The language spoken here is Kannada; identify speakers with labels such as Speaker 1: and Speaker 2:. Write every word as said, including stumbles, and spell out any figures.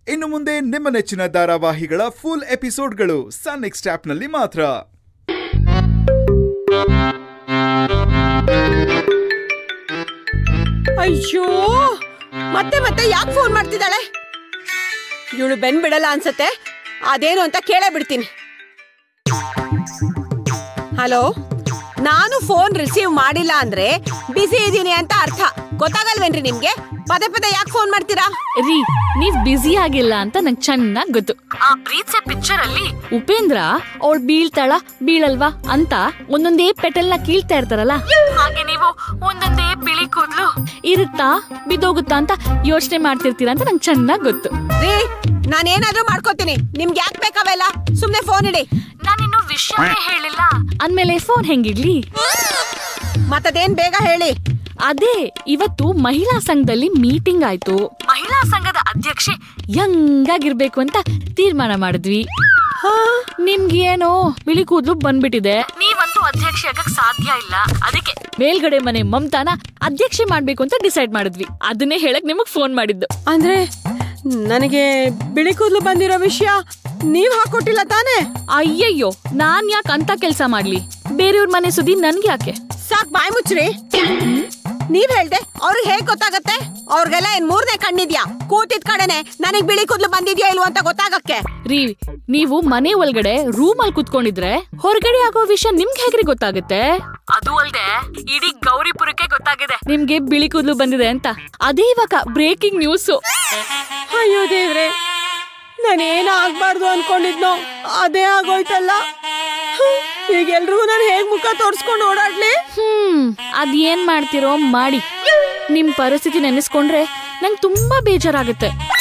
Speaker 1: ಇನ್ನು ಮುಂದೆ ನಿಮ್ಮ ನೆಚ್ಚಿನ ಧಾರಾವಾಹಿಗಳ ಫುಲ್ ಎಪಿಸೋಡ್ಗಳು ಸನ್ ನೆಕ್ಸ್ಟ್ ಆಪ್ನಲ್ಲಿ ಮಾತ್ರ.
Speaker 2: ಅಯ್ಯೋ, ಮತ್ತೆ ಮತ್ತೆ ಯಾಕೆ ಫೋನ್ ಮಾಡ್ತಿದ್ದಾಳೆ? ಇವಳು ಬೆನ್ ಬಿಡಲ್ಲ ಅನ್ಸತ್ತೆ. ಅದೇನು ಅಂತ ಕೇಳೇ ಬಿಡ್ತೀನಿ. ಹಲೋ, ನಾನು ಫೋನ್ ರಿಸೀವ್ ಮಾಡಿಲ್ಲ ಅಂದ್ರೆ ಬಿಸಿ ಇದೀನಿ ಅಂತ ಅರ್ಥ. ಗೊತ್ತಾಗಲ್ವೇನ್ರಿ ನಿಮ್ಗೆ? ಪದೇ ಪದೇ ಯಾಕೆ ಫೋನ್ ಮಾಡ್ತೀರಾ?
Speaker 3: ರೀ, ನೀವ್ ಬಿಸಿ ಆಗಿಲ್ಲ ಅಂತ ನಂಗೆ ಚೆನ್ನಾಗ್ ಗೊತ್ತು. ಆ ಪ್ರೀತ್ಸೆ ಪಿಕ್ಚರ್ ಅಲ್ಲಿ ಉಪೇಂದ್ರ ಅವಳು ಬೀಳ್ತಾಳ ಬೀಳಲ್ವಾ ಅಂತ ಒಂದೊಂದೇ ಪೆಟಲ್ನ ಕೀಳ್ತಾ ಇರ್ತಾರಲ್ಲ, ಹಾಗೆ ನೀವು ಒಂದೊಂದೇ ಬಿಳಿ ಕೂದ್ಲು ಇರುತ್ತಾ ಬಿದ್ದೋಗುತ್ತಾ ಅಂತ ಯೋಚನೆ ಮಾಡ್ತಿರ್ತೀರಾ ಅಂತ ನಂಗೆ ಚೆನ್ನಾಗ್ ಗೊತ್ತು.
Speaker 2: ರೀ, ನಾನೇನಾದ್ರೂ ಮಾಡ್ಕೋತೀನಿ, ನಿಮ್ಗೆ ಯಾಕೆ ಬೇಕಾವೆಲ್ಲ? ಸುಮ್ನೆ ಫೋನ್ ಇಡಿ.
Speaker 3: ನಾನಿನ್ನು ವಿಷಯ ಹೇಳಿಲ್ಲ ಅಂದ್ಮೇಲೆ ಫೋನ್ ಹೆಂಗಿಡ್ಲಿ?
Speaker 2: ಮತ್ತದೇನ್ ಬೇಗ ಹೇಳಿ.
Speaker 3: ಅದೇ, ಇವತ್ತು ಮಹಿಳಾ ಸಂಘದಲ್ಲಿ ಮೀಟಿಂಗ್ ಆಯ್ತು. ಮಹಿಳಾ ಸಂಘದ ಅಧ್ಯಕ್ಷೆ ಯಂಗ್ ಆಗಿರ್ಬೇಕು ಅಂತ ತೀರ್ಮಾನ ಮಾಡಿದ್ವಿ. ನಿಮ್ಗೆ ಏನೋ ಬಿಳಿ ಕೂದ್ಲು ಬಂದ್ಬಿಟ್ಟಿದೆ, ನೀವಂತೂ ಅಧ್ಯಕ್ಷೆ ಆಗಕ್ ಸಾಧ್ಯ ಇಲ್ಲ. ಅದಕ್ಕೆ ಮೇಲ್ಗಡೆ ಮನೆ ಮಮತಾನ ಅಧ್ಯಕ್ಷೆ ಮಾಡ್ಬೇಕು ಅಂತ ಡಿಸೈಡ್ ಮಾಡಿದ್ವಿ. ಅದನ್ನೇ ಹೇಳಕ್ ನಿಮಗ್ ಫೋನ್ ಮಾಡಿದ್ದು.
Speaker 2: ಅಂದ್ರೆ ನನಗೆ ಬಿಳಿ ಕೂದ್ಲು ಬಂದಿರೋ ವಿಷಯ ನೀವ್ ಹಾಕೊಟ್ಟಿಲ್ಲ ತಾನೇ?
Speaker 3: ಅಯ್ಯಯ್ಯೋ, ನಾನ್ ಯಾಕೆ ಅಂತ ಕೆಲ್ಸ ಮಾಡ್ಲಿ? ಬೇರೆಯವ್ರ ಮನೆ ಸುದ್ದಿ ನನ್ಗೆ ಯಾಕೆ?
Speaker 2: ಸಾಕ್ ಬಾಯ್ ಮುಚ್ಚ್ರಿ. ನೀವ್ ಹೇಳ್ದೆ ಅವ್ರಿಗೆ ಹೇಗ್ ಗೊತ್ತಾಗತ್ತೆ? ಅವ್ರಿಗೆಲ್ಲ ಏನ್ ಮೂರನೇ ಕಣ್ಣಿದ್ಯಾ? ಕೂತಿದ್ ಕಡೆನೆ ನನಗ್ ಬಿಳಿ ಕೂದ್ಲು ಬಂದಿದ್ಯೋ ಇಲ್ವೋ ಅಂತ ಗೊತ್ತಾಗಕ್ಕೆ.
Speaker 3: ರೀ, ನೀವು ಮನೆ ಒಳಗಡೆ ರೂಮ್ ಅಲ್ಲಿ ಕುತ್ಕೊಂಡಿದ್ರೆ ಹೊರಗಡೆ ಆಗೋ ವಿಷಯ ನಿಮ್ಗೆ ಹೇಗ್ರಿ ಗೊತ್ತಾಗುತ್ತೆ? ಅದು ಅಲ್ದೆ ಇಡೀ ಗೌರಿಪುರಕ್ಕೆ ಗೊತ್ತಾಗಿದೆ ನಿಮ್ಗೆ ಬಿಳಿ ಕೂದ್ಲು ಬಂದಿದೆ ಅಂತ. ಅದೇ ಇವಾಗ ಬ್ರೇಕಿಂಗ್ ನ್ಯೂಸ್.
Speaker 2: ಅಯ್ಯೋ ದೇವ್ರೆ, ನಾನೇನ ಆಗ್ಬಾರ್ದು ಅನ್ಕೊಂಡಿದ್ನೋ ಅದೇ ಆಗೋಯ್ತಲ್ಲ. ಈಗ ಎಲ್ರಿಗೂ ನಾನು ಹೇಗ್ ಮುಖ ತೋರ್ಸ್ಕೊಂಡು ಓಡಾಡ್ಲಿ?
Speaker 3: ಹ್ಮ್ ಅದ್ ಏನ್ ಮಾಡ್ತಿರೋ ಮಾಡಿ. ನಿಮ್ ಪರಿಸ್ಥಿತಿ ನೆನೆಸ್ಕೊಂಡ್ರೆ ನಂಗೆ ತುಂಬಾ ಬೇಜಾರಾಗುತ್ತೆ.